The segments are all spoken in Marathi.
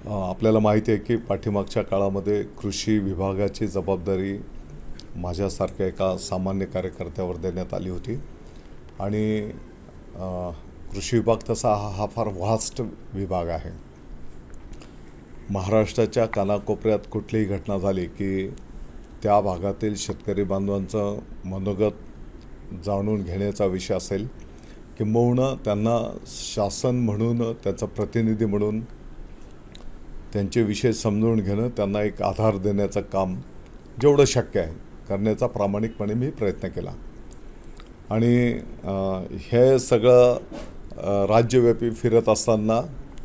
आपल्याला माहिती आहे की पाठीमागच्या काळामध्ये कृषी विभागाची जबाबदारी माझ्यासारख्या एका सामान्य कार्यकर्त्यावर देण्यात आली होती आणि कृषी विभाग तसा हा फार व्हास्ट विभाग आहे। महाराष्ट्राच्या कानाकोपऱ्यात कुठलीही घटना झाली की त्या भागातील शेतकरी बांधवांचं मनोगत जाणून घेण्याचा विषय असेल किंबहुना त्यांना शासन म्हणून त्याचा प्रतिनिधी म्हणून त्यांचे विषय समजून घेणं, त्यांना एक आधार देण्याचं काम जेवढं शक्य आहे करण्याचा प्रामाणिकपणे मी प्रयत्न केला आणि हे सगळं राज्यव्यापी फिरत असताना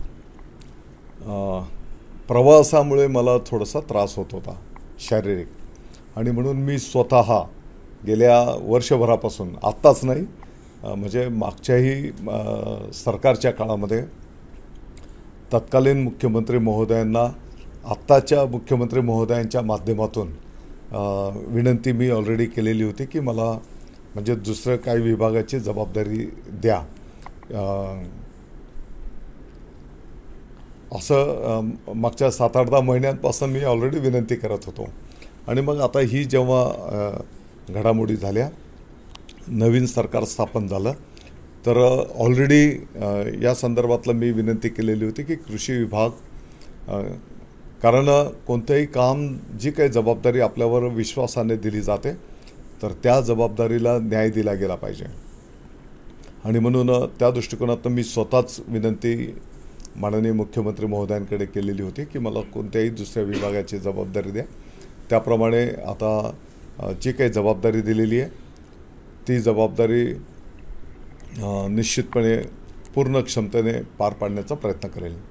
प्रवासामुळे मला थोडासा त्रास होत होता शारीरिक, आणि म्हणून मी स्वतः गेल्या वर्षभरापासून, आत्ताच नाही म्हणजे मागच्याही सरकारच्या काळामध्ये तत्कालीन मुख्यमंत्री महोदयांना आत्ताच्या मुख्यमंत्री महोदयांच्या माध्यमातून विनंती मी ऑलरेडी केलेली होती की मला म्हणजे दुसरं काही विभागाची जबाबदारी द्या, असं मागच्या 7-8 महिन्यांपासून मी ऑलरेडी विनंती करत होतो। आणि मग आता ही जेव्हा घडामोडी झाल्या, नवीन सरकार स्थापन झालं, तर ऑलरेडी या संदर्भातलं मी विनंती केलेली होती की कृषी विभाग, कारण कोणतेही काम, जी काही जबाबदारी आपल्यावर विश्वासाने दिली जाते तर त्या जबाबदारीला न्याय दिला गेला पाहिजे, आणि म्हणून त्या दृष्टिकोनातून मी स्वतःच विनंती माननीय मुख्यमंत्री महोदयांकडे केलेली होती की मला कोणत्याही दुसऱ्या विभागाची जबाबदारी द्या। त्याप्रमाणे आता जी काही जबाबदारी दिलेली आहे ती जबाबदारी निश्चितपणे पूर्ण क्षमतेने पार पाडण्याचा प्रयत्न करेल।